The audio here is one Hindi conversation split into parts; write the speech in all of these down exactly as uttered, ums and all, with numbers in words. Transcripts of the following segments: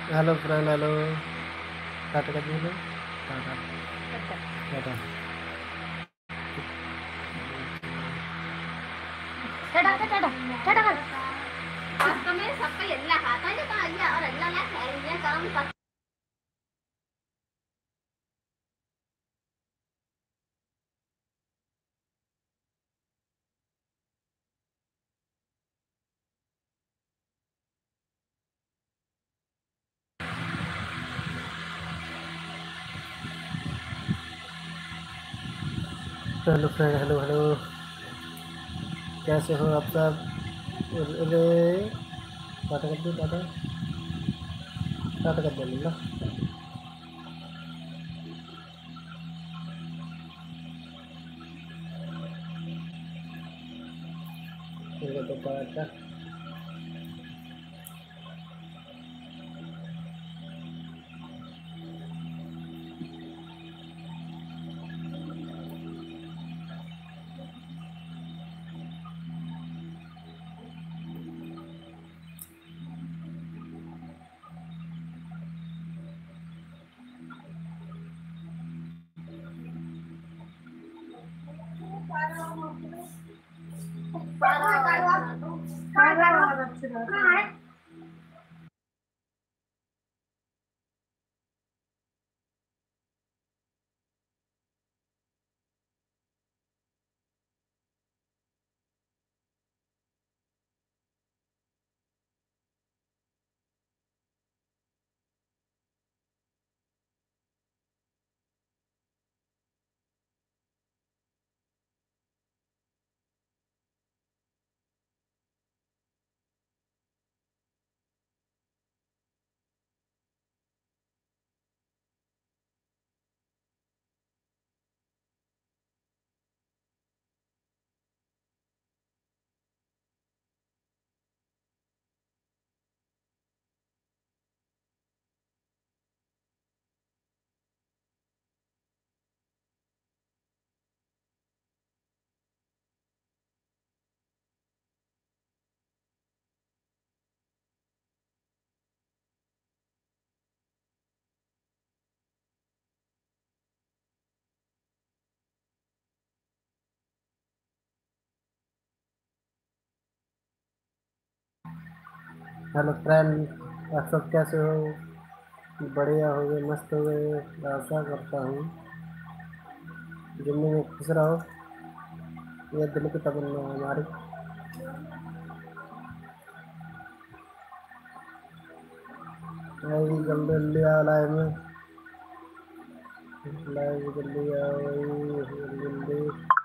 Hello friend, hello. टाटा कर दो। टाटा। टाटा। टाटा टाटा टाटा कर ಕಸ್ಟಮರ್ ಸ್ವಲ್ಪ ಎಲ್ಲ ಹಾತಾನೆ ಬಾ ಅಲ್ಲಿ ಅವರೆಲ್ಲ ಎಲ್ಲ काम हेलो फ्रेंड, हेलो हेलो। कैसे हो आप सब? अरे टाटा कर दो। टाटा। टाटा कर दो ना। फिर कर दो टाटा। हेलो फ्रेंड, आप सब कैसे हो? बढ़िया हो गए, मस्त हो गए। आशा करता हूँ जिंदगी में खुश रहो। ये दिल की तमन्ना है हमारी। आई जल्दी जल्दी आओ लाइव में। लाइव जल्दी आओ जल्दी जल्दी।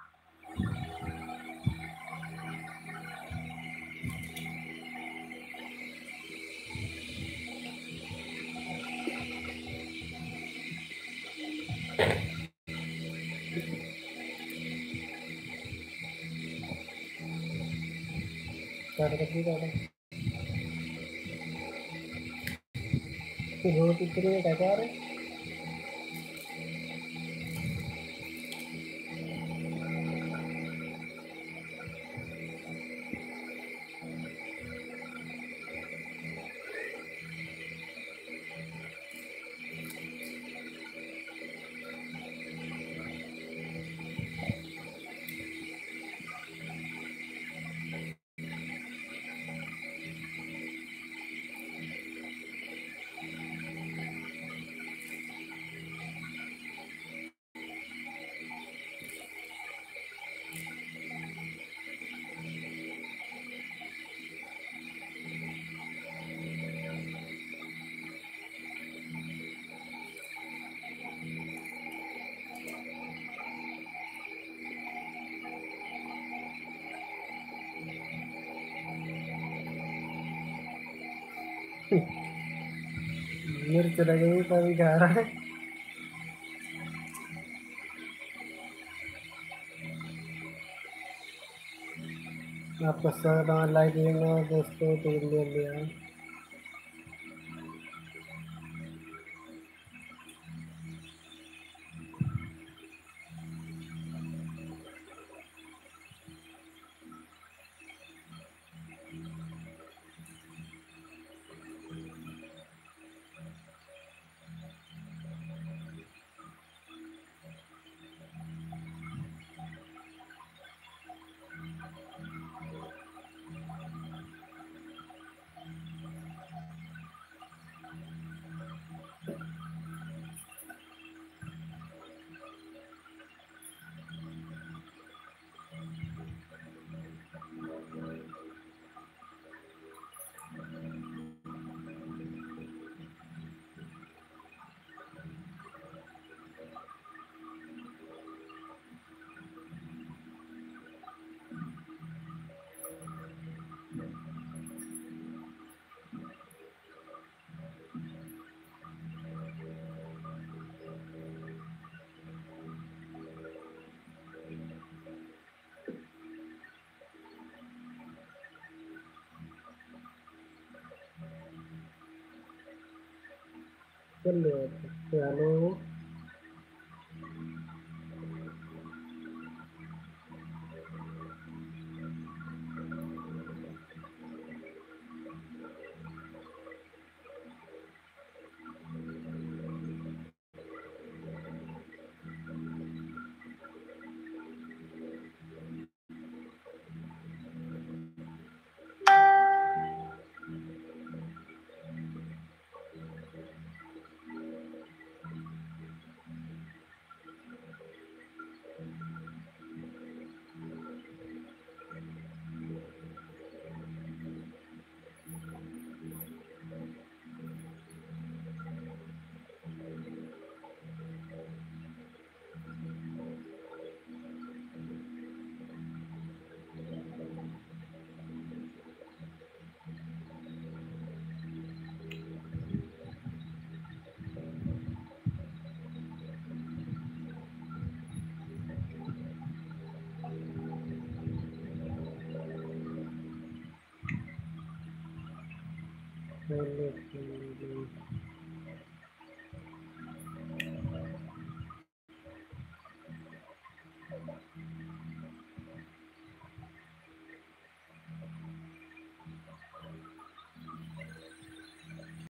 स्टार्ट कर दी टाटा। रोज इतने टाटा आ रहे। मिर्च लगी तभी खा रहा है। आपका स्वागत हमारे लाइव में दोस्तों। तो ले लिया। चलो हेलो हेलो